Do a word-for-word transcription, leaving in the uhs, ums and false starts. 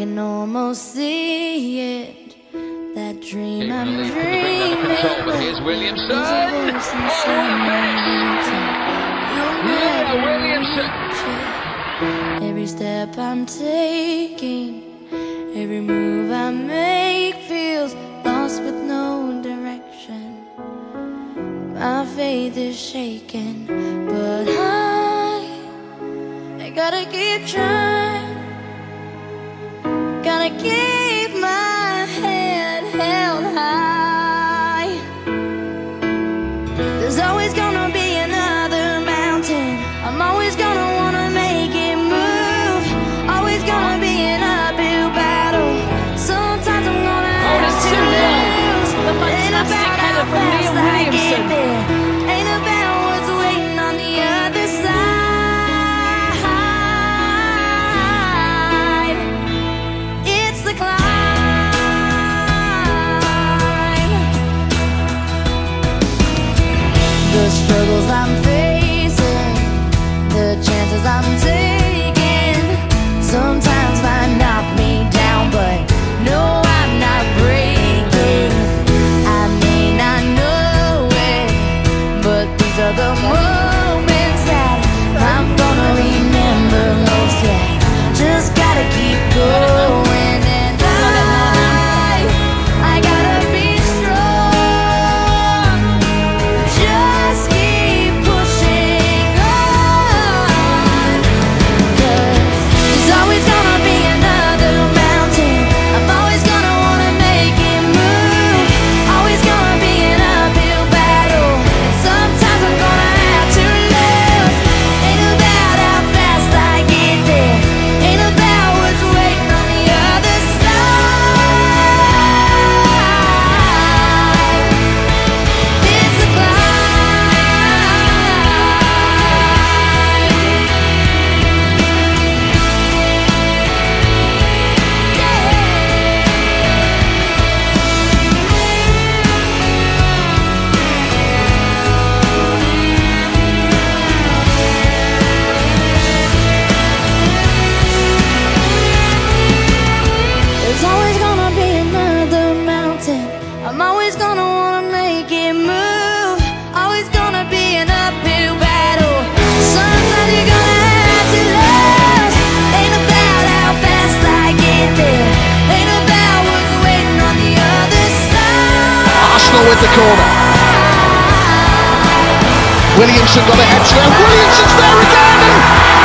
can almost see it. That dream I'm dreaming. But here's Williamson. There's a voice inside my head saying, Yeah, Williamson. every step I'm taking, every move I make feels lost with no direction. My faith is shaken, but I, I gotta keep trying. Gotta keep my head held high. There's always gonna be another mountain. I'm always gonna wanna make it move. Always gonna be an uphill battle. Sometimes I'm gonna have to lose. The fantastic header from Liam Williamson. Ain't about what's waiting on the other side. It's the climb. The struggles I'm facing, the chances I'm taking, sometimes might knock me down, but no, I'm not breaking. I may not know it, but these are the moments that I'm gonna remember most. Yeah, just gotta keep going, and I, I gotta be strong. Just keep pushing on, 'cause there's always gonna be another mountain. I'm always gonna wanna make it move. Always gonna be an uphill battle. Sometimes I'm gonna have to lose. Ain't about how fast I get there. Ain't about what's waiting on the other side. It's the There's always gonna be another mountain. I'm always gonna wanna make it move. Always gonna be an uphill battle. Sometimes you're gonna have to lose. Ain't about how fast I get there. Ain't about what's waiting on the other side. Arsenal with the corner. Williamson got a head slip. Williamson's there again.